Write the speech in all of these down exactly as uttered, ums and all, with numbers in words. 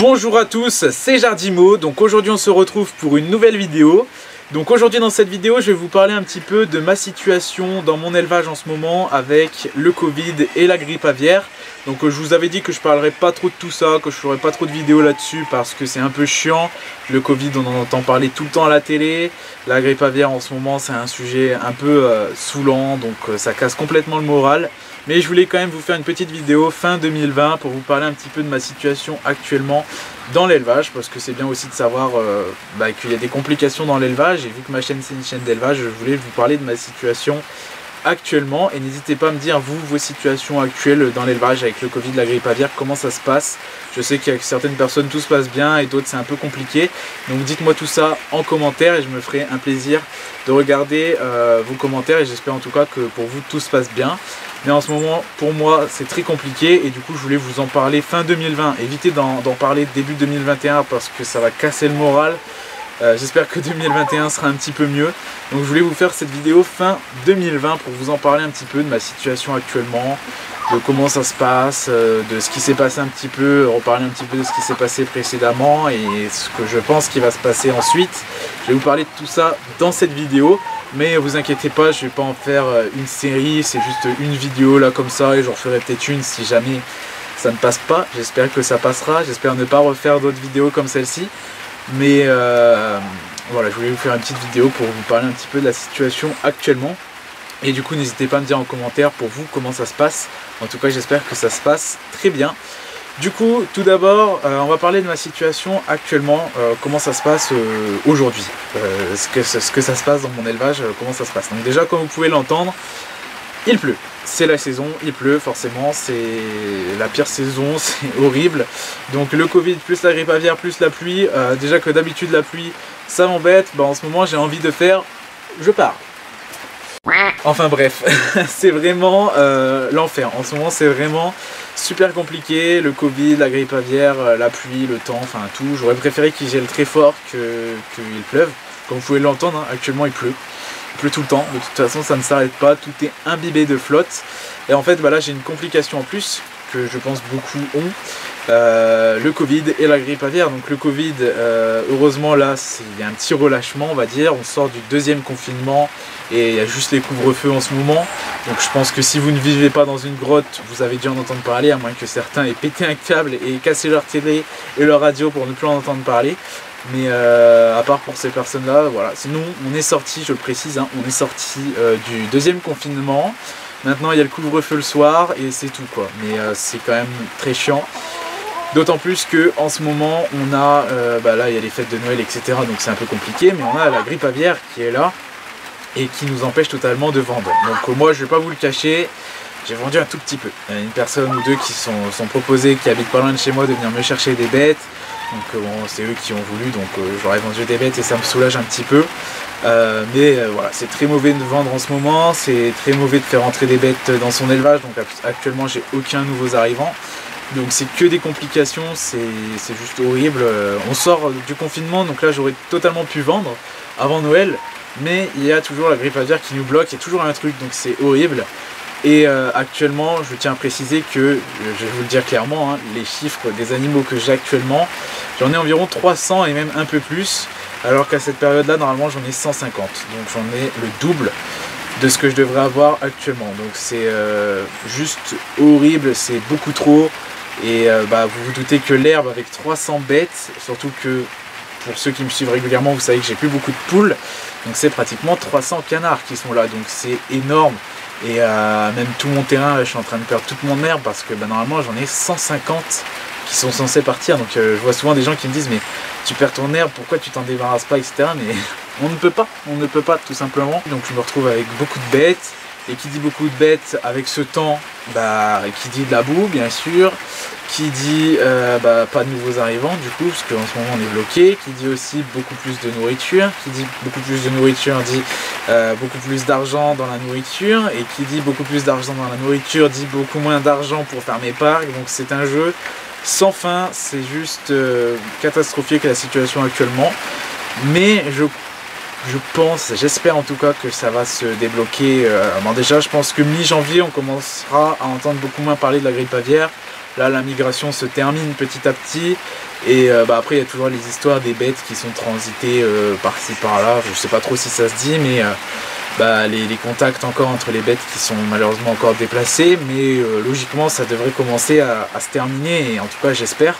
Bonjour à tous, c'est Jardimo. Donc aujourd'hui on se retrouve pour une nouvelle vidéo. Donc aujourd'hui dans cette vidéo je vais vous parler un petit peu de ma situation dans mon élevage en ce moment avec le Covid et la grippe aviaire. Donc je vous avais dit que je parlerai pas trop de tout ça, que je ferai pas trop de vidéos là-dessus parce que c'est un peu chiant. Le Covid on en entend parler tout le temps à la télé. La grippe aviaire en ce moment c'est un sujet un peu euh, saoulant, donc euh, ça casse complètement le moral. Mais je voulais quand même vous faire une petite vidéo fin deux mille vingt pour vous parler un petit peu de ma situation actuellement dans l'élevage, parce que c'est bien aussi de savoir euh, bah, qu'il y a des complications dans l'élevage, et vu que ma chaîne c'est une chaîne d'élevage, je voulais vous parler de ma situation actuellement. Et n'hésitez pas à me dire vous, vos situations actuelles dans l'élevage avec le Covid, la grippe aviaire, comment ça se passe. Je sais qu'avec certaines personnes tout se passe bien et d'autres c'est un peu compliqué, donc dites-moi tout ça en commentaire et je me ferai un plaisir de regarder euh, vos commentaires, et j'espère en tout cas que pour vous tout se passe bien. Mais en ce moment, pour moi, c'est très compliqué et du coup, je voulais vous en parler fin deux mille vingt. Évitez d'en parler début deux mille vingt et un parce que ça va casser le moral. Euh, J'espère que deux mille vingt et un sera un petit peu mieux. Donc, je voulais vous faire cette vidéo fin deux mille vingt pour vous en parler un petit peu de ma situation actuellement, de comment ça se passe, euh, de ce qui s'est passé un petit peu, reparler un petit peu de ce qui s'est passé précédemment et ce que je pense qui va se passer ensuite. Je vais vous parler de tout ça dans cette vidéo. Mais vous inquiétez pas, je vais pas en faire une série, c'est juste une vidéo là comme ça, et j'en ferai peut-être une si jamais ça ne passe pas. J'espère que ça passera, j'espère ne pas refaire d'autres vidéos comme celle-ci. Mais euh, voilà, je voulais vous faire une petite vidéo pour vous parler un petit peu de la situation actuellement. Et du coup, n'hésitez pas à me dire en commentaire pour vous comment ça se passe. En tout cas, j'espère que ça se passe très bien. Du coup, tout d'abord, euh, on va parler de ma situation actuellement, euh, comment ça se passe euh, aujourd'hui, euh, ce, que, ce que ça se passe dans mon élevage, euh, comment ça se passe. Donc déjà, comme vous pouvez l'entendre, il pleut. C'est la saison, il pleut forcément, c'est la pire saison, c'est horrible. Donc le Covid plus la grippe aviaire plus la pluie, euh, déjà que d'habitude la pluie, ça m'embête. Bah, en ce moment, j'ai envie de faire, je pars. Enfin bref, c'est vraiment euh, l'enfer. En ce moment, c'est vraiment super compliqué. Le Covid, la grippe aviaire, la pluie, le temps, enfin tout. J'aurais préféré qu'il gèle très fort que qu'il pleuve. Comme vous pouvez l'entendre, hein, actuellement il pleut. Il pleut tout le temps. De toute façon, ça ne s'arrête pas. Tout est imbibé de flotte. Et en fait, bah là, j'ai une complication en plus que je pense beaucoup ont. Euh, le Covid et la grippe aviaire. Donc le Covid, euh, heureusement là, il y a un petit relâchement, on va dire. On sort du deuxième confinement et il y a juste les couvre-feux en ce moment. Donc je pense que si vous ne vivez pas dans une grotte, vous avez dû en entendre parler, à moins que certains aient pété un câble et cassé leur télé et leur radio pour ne plus en entendre parler. Mais euh, à part pour ces personnes-là, voilà. Sinon, on est sorti, je le précise, hein, on est sorti euh, du deuxième confinement. Maintenant, il y a le couvre-feu le soir et c'est tout, quoi. Mais euh, c'est quand même très chiant. D'autant plus que en ce moment, on a, euh, bah là, il y a les fêtes de Noël, et cetera. Donc c'est un peu compliqué, mais on a la grippe aviaire qui est là et qui nous empêche totalement de vendre. Donc euh, moi, je vais pas vous le cacher, j'ai vendu un tout petit peu. Il y a une personne ou deux qui sont, sont proposés, qui habitent pas loin de chez moi, de venir me chercher des bêtes. Donc euh, bon, c'est eux qui ont voulu, donc euh, j'aurais vendu des bêtes et ça me soulage un petit peu. Euh, mais euh, voilà, c'est très mauvais de vendre en ce moment, c'est très mauvais de faire entrer des bêtes dans son élevage. Donc actuellement, j'ai aucun nouveau arrivant. Donc c'est que des complications, c'est juste horrible. On sort du confinement, donc là j'aurais totalement pu vendre avant Noël, mais il y a toujours la grippe aviaire qui nous bloque, il y a toujours un truc, donc c'est horrible. Et euh, actuellement, je tiens à préciser que, je vais vous le dire clairement, hein, les chiffres des animaux que j'ai actuellement, j'en ai environ trois cents et même un peu plus, alors qu'à cette période-là, normalement j'en ai cent cinquante. Donc j'en ai le double de ce que je devrais avoir actuellement. Donc c'est euh, juste horrible, c'est beaucoup trop. Et euh, bah, vous vous doutez que l'herbe avec trois cents bêtes, surtout que pour ceux qui me suivent régulièrement, vous savez que j'ai plus beaucoup de poules, donc c'est pratiquement trois cents canards qui sont là, donc c'est énorme. Et euh, même tout mon terrain, je suis en train de perdre toute mon herbe parce que bah, normalement j'en ai cent cinquante qui sont censés partir. Donc euh, je vois souvent des gens qui me disent mais tu perds ton herbe, pourquoi tu t'en débarrasses pas, et cetera. Mais on ne peut pas, on ne peut pas tout simplement. Donc je me retrouve avec beaucoup de bêtes. Et qui dit beaucoup de bêtes avec ce temps, bah, qui dit de la boue bien sûr, qui dit euh, bah, pas de nouveaux arrivants du coup, parce qu'en ce moment on est bloqué, qui dit aussi beaucoup plus de nourriture, qui dit beaucoup plus de nourriture dit euh, beaucoup plus d'argent dans la nourriture, et qui dit beaucoup plus d'argent dans la nourriture dit beaucoup moins d'argent pour faire mes parcs. Donc c'est un jeu sans fin, c'est juste euh, catastrophique la situation actuellement, mais je Je pense, j'espère en tout cas que ça va se débloquer. Euh, bon déjà je pense que mi-janvier on commencera à entendre beaucoup moins parler de la grippe aviaire. Là la migration se termine petit à petit et euh, bah, après il y a toujours les histoires des bêtes qui sont transitées euh, par-ci par-là, je sais pas trop si ça se dit, mais euh, bah, les, les contacts encore entre les bêtes qui sont malheureusement encore déplacés, mais euh, logiquement ça devrait commencer à, à se terminer et en tout cas j'espère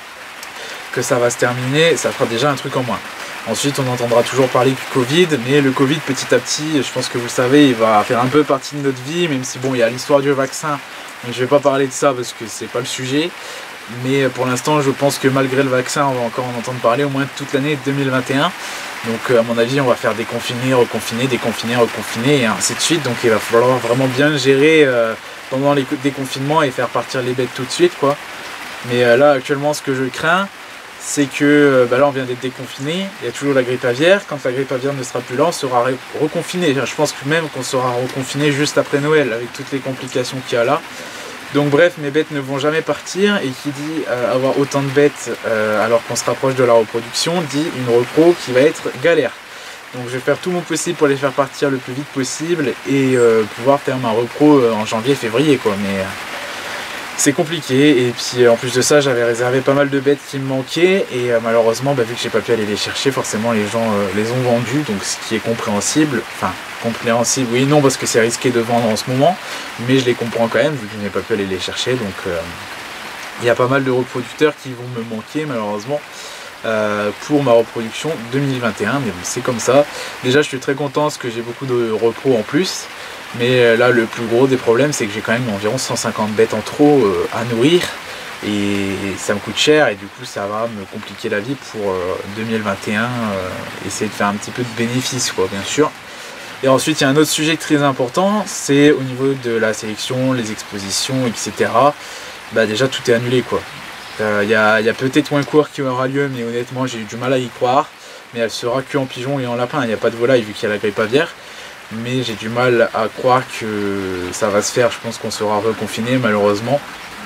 que ça va se terminer, ça fera déjà un truc en moins. Ensuite on entendra toujours parler du Covid, mais le Covid petit à petit, je pense que vous le savez, il va faire un peu partie de notre vie, même si bon il y a l'histoire du vaccin, donc je vais pas parler de ça parce que c'est pas le sujet. Mais pour l'instant je pense que malgré le vaccin on va encore en entendre parler au moins toute l'année deux mille vingt et un. Donc à mon avis on va faire déconfiner, reconfiner, déconfiner, reconfiner et ainsi de suite. Donc il va falloir vraiment bien gérer euh, pendant les déconfinements et faire partir les bêtes tout de suite quoi. Mais euh, là actuellement ce que je crains c'est que euh, bah là on vient d'être déconfiné, il y a toujours la grippe aviaire, quand la grippe aviaire ne sera plus là on sera reconfiné. Je pense que même qu'on sera reconfiné juste après Noël avec toutes les complications qu'il y a là. Donc bref, mes bêtes ne vont jamais partir et qui dit euh, avoir autant de bêtes euh, alors qu'on se rapproche de la reproduction dit une repro qui va être galère. Donc je vais faire tout mon possible pour les faire partir le plus vite possible et euh, pouvoir faire ma repro euh, en janvier-février quoi. Mais euh, c'est compliqué et puis euh, en plus de ça j'avais réservé pas mal de bêtes qui me manquaient et euh, malheureusement bah, vu que j'ai pas pu aller les chercher, forcément les gens euh, les ont vendus, donc ce qui est compréhensible. Enfin compréhensible, oui non parce que c'est risqué de vendre en ce moment, mais je les comprends quand même vu que je n'ai pas pu aller les chercher. Donc euh, il y a pas mal de reproducteurs qui vont me manquer malheureusement euh, pour ma reproduction deux mille vingt et un, mais bon c'est comme ça. Déjà je suis très content parce que j'ai beaucoup de repos en plus, mais là le plus gros des problèmes c'est que j'ai quand même environ cent cinquante bêtes en trop euh, à nourrir et ça me coûte cher et du coup ça va me compliquer la vie pour euh, deux mille vingt et un, euh, essayer de faire un petit peu de bénéfice quoi bien sûr. Et ensuite il y a un autre sujet très important, c'est au niveau de la sélection, les expositions, et cetera. Bah déjà tout est annulé quoi. Il euh, y a, y a peut-être moins court qui aura lieu, mais honnêtement j'ai eu du mal à y croire. Mais elle sera que en pigeon et en lapin, il n'y a pas de volaille vu qu'il y a la grippe aviaire. Mais j'ai du mal à croire que ça va se faire, je pense qu'on sera reconfiné malheureusement.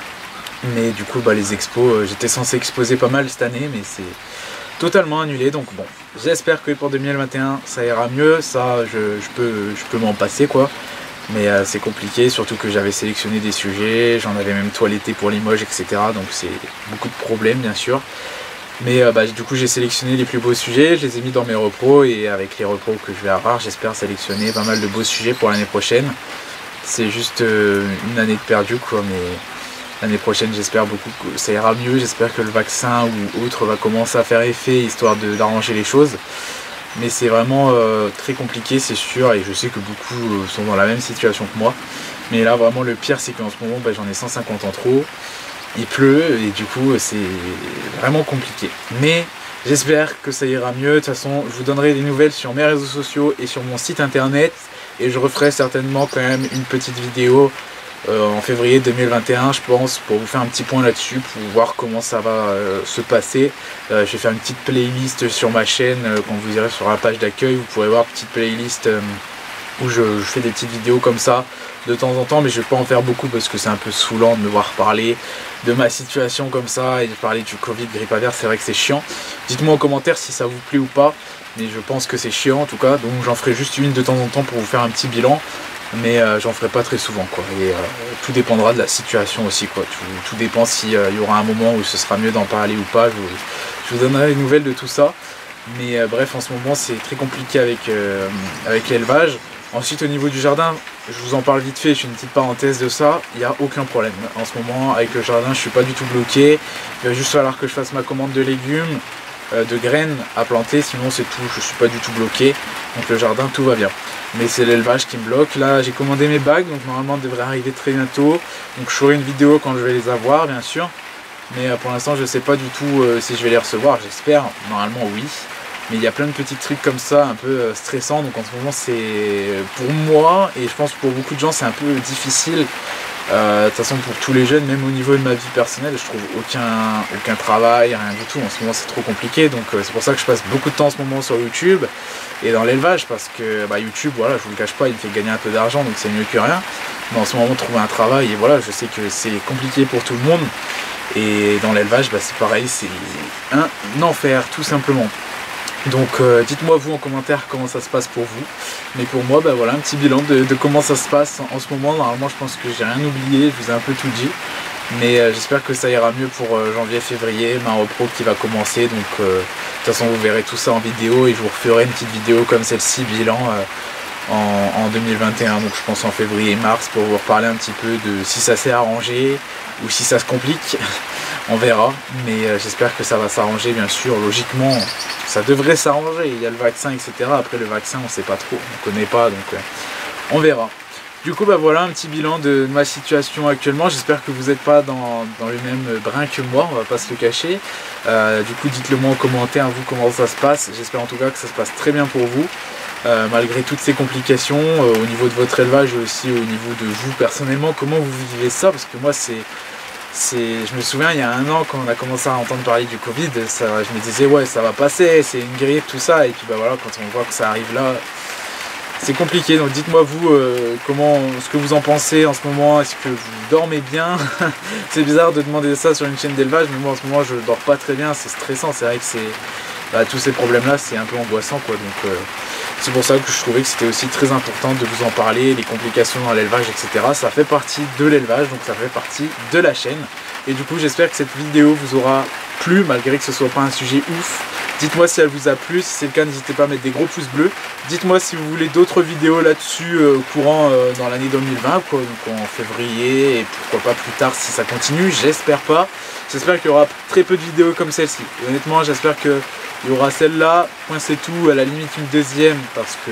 Mais du coup bah, les expos, j'étais censé exposer pas mal cette année, mais c'est totalement annulé, donc bon, j'espère que pour deux mille vingt et un ça ira mieux, ça je, je peux, je peux m'en passer quoi, mais euh, c'est compliqué, surtout que j'avais sélectionné des sujets, j'en avais même toiletté pour Limoges, et cetera. Donc c'est beaucoup de problèmes bien sûr, mais euh, bah, du coup j'ai sélectionné les plus beaux sujets, je les ai mis dans mes repros, et avec les repros que je vais avoir, j'espère sélectionner pas mal de beaux sujets pour l'année prochaine. C'est juste euh, une année de perdu quoi, mais l'année prochaine j'espère beaucoup que ça ira mieux, j'espère que le vaccin ou autre va commencer à faire effet histoire d'arranger les choses. Mais c'est vraiment euh, très compliqué c'est sûr, et je sais que beaucoup euh, sont dans la même situation que moi. Mais là vraiment le pire c'est qu'en ce moment bah, j'en ai cent cinquante en trop, il pleut et du coup c'est vraiment compliqué. Mais j'espère que ça ira mieux, de toute façon je vous donnerai des nouvelles sur mes réseaux sociaux et sur mon site internet. Et je referai certainement quand même une petite vidéo Euh, en février deux mille vingt et un je pense, pour vous faire un petit point là-dessus, pour voir comment ça va euh, se passer. Euh, je vais faire une petite playlist sur ma chaîne, euh, quand vous irez sur la page d'accueil vous pourrez voir une petite playlist euh, où je, je fais des petites vidéos comme ça de temps en temps, mais je vais pas en faire beaucoup parce que c'est un peu saoulant de me voir parler de ma situation comme ça et de parler du Covid, grippe aviaire, c'est vrai que c'est chiant. Dites-moi en commentaire si ça vous plaît ou pas, mais je pense que c'est chiant en tout cas, donc j'en ferai juste une de temps en temps pour vous faire un petit bilan. Mais euh, j'en ferai pas très souvent quoi, et euh, tout dépendra de la situation aussi quoi, tout, tout dépend s'il euh, y aura un moment où ce sera mieux d'en parler ou pas, je vous, je vous donnerai des nouvelles de tout ça. Mais euh, bref en ce moment c'est très compliqué avec, euh, avec l'élevage. Ensuite au niveau du jardin, je vous en parle vite fait, je fais une petite parenthèse de ça, il n'y a aucun problème. En ce moment avec le jardin je suis pas du tout bloqué, il va juste falloir que je fasse ma commande de légumes, euh, de graines à planter, sinon c'est tout, je suis pas du tout bloqué, donc le jardin tout va bien. Mais c'est l'élevage qui me bloque. Là j'ai commandé mes bagues, donc normalement elles devraient arriver très bientôt, donc je ferai une vidéo quand je vais les avoir bien sûr, mais euh, pour l'instant je sais pas du tout euh, si je vais les recevoir, j'espère, normalement oui, mais il y a plein de petits trucs comme ça un peu euh, stressants, donc en ce moment c'est pour moi et je pense pour beaucoup de gens c'est un peu difficile. Euh, de toute façon pour tous les jeunes, même au niveau de ma vie personnelle, je trouve aucun, aucun travail, rien du tout, en ce moment c'est trop compliqué, donc euh, c'est pour ça que je passe beaucoup de temps en ce moment sur YouTube et dans l'élevage, parce que bah, YouTube, voilà, je vous le cache pas, il me fait gagner un peu d'argent, donc c'est mieux que rien, mais en ce moment trouver un travail, et voilà, je sais que c'est compliqué pour tout le monde, et dans l'élevage, bah, c'est pareil, c'est un enfer tout simplement. Donc euh, dites-moi vous en commentaire comment ça se passe pour vous, mais pour moi bah voilà un petit bilan de, de comment ça se passe en, en ce moment. Normalement je pense que j'ai rien oublié, je vous ai un peu tout dit, Mais euh, j'espère que ça ira mieux pour euh, janvier-février, ma repro qui va commencer. Donc euh, de toute façon vous verrez tout ça en vidéo et je vous referai une petite vidéo comme celle-ci, bilan euh, en, en deux mille vingt et un. Donc je pense en février-mars pour vous reparler un petit peu de si ça s'est arrangé ou si ça se complique. On verra, mais euh, j'espère que ça va s'arranger bien sûr. Logiquement, ça devrait s'arranger. Il y a le vaccin, et cetera. Après le vaccin, on ne sait pas trop, on ne connaît pas, donc euh, on verra. Du coup, bah voilà un petit bilan de ma situation actuellement. J'espère que vous n'êtes pas dans, dans le même brin que moi, on va pas se le cacher. Euh, du coup, dites-le moi en commentaire, vous, comment ça se passe. J'espère en tout cas que ça se passe très bien pour vous, euh, malgré toutes ces complications, euh, au niveau de votre élevage et aussi au niveau de vous personnellement. Comment vous vivez ça? Parce que moi, c'est... Je me souviens, il y a un an, quand on a commencé à entendre parler du Covid, ça, je me disais, ouais, ça va passer, c'est une grippe, tout ça. Et puis, bah voilà, quand on voit que ça arrive là... C'est compliqué, donc dites-moi vous euh, comment, ce que vous en pensez en ce moment. Est-ce que vous dormez bien? C'est bizarre de demander ça sur une chaîne d'élevage, mais moi en ce moment je dors pas très bien, c'est stressant. C'est vrai que c'est bah, tous ces problèmes là, c'est un peu angoissant quoi. Donc euh, c'est pour ça que je trouvais que c'était aussi très important de vous en parler, les complications dans l'élevage, et cetera. Ça fait partie de l'élevage, donc ça fait partie de la chaîne. Et du coup j'espère que cette vidéo vous aura plu, malgré que ce soit pas un sujet ouf. Dites-moi si elle vous a plu, si c'est le cas n'hésitez pas à mettre des gros pouces bleus. Dites-moi si vous voulez d'autres vidéos là-dessus euh, courant euh, dans l'année deux mille vingt, quoi, donc en février, et pourquoi pas plus tard si ça continue, j'espère pas. J'espère qu'il y aura très peu de vidéos comme celle-ci. Honnêtement j'espère qu'il y aura celle-là, point c'est tout, à la limite une deuxième, parce que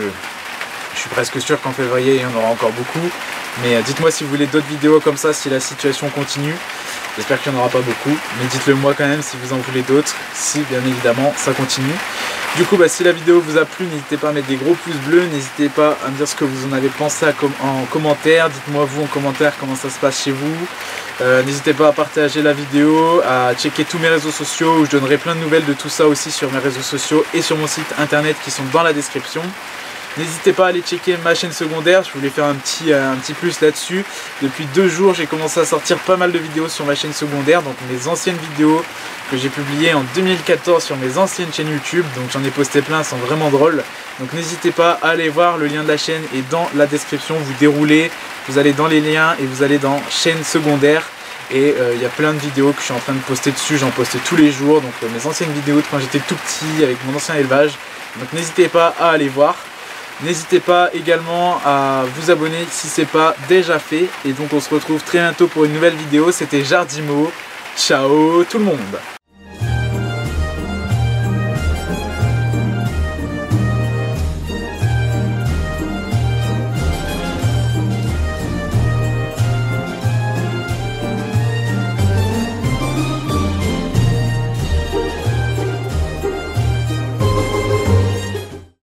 je suis presque sûr qu'en février il y en aura encore beaucoup. Mais euh, dites-moi si vous voulez d'autres vidéos comme ça, si la situation continue. J'espère qu'il n'y en aura pas beaucoup, mais dites-le moi quand même si vous en voulez d'autres, si bien évidemment ça continue. Du coup, bah, si la vidéo vous a plu, n'hésitez pas à mettre des gros pouces bleus, n'hésitez pas à me dire ce que vous en avez pensé à com en commentaire. Dites-moi vous en commentaire comment ça se passe chez vous. Euh, n'hésitez pas à partager la vidéo, à checker tous mes réseaux sociaux où je donnerai plein de nouvelles de tout ça aussi sur mes réseaux sociaux et sur mon site internet qui sont dans la description. N'hésitez pas à aller checker ma chaîne secondaire, je voulais faire un petit, euh, un petit plus là-dessus. Depuis deux jours, j'ai commencé à sortir pas mal de vidéos sur ma chaîne secondaire, donc mes anciennes vidéos que j'ai publiées en deux mille quatorze sur mes anciennes chaînes YouTube, donc j'en ai posté plein, elles sont vraiment drôles. Donc n'hésitez pas à aller voir, le lien de la chaîne est dans la description, vous déroulez, vous allez dans les liens et vous allez dans chaîne secondaire. Et il euh, y a plein de vidéos que je suis en train de poster dessus, j'en poste tous les jours, donc euh, mes anciennes vidéos de quand j'étais tout petit avec mon ancien élevage. Donc n'hésitez pas à aller voir. N'hésitez pas également à vous abonner si ce n'est pas déjà fait. Et donc on se retrouve très bientôt pour une nouvelle vidéo. C'était Jardimo. Ciao tout le monde!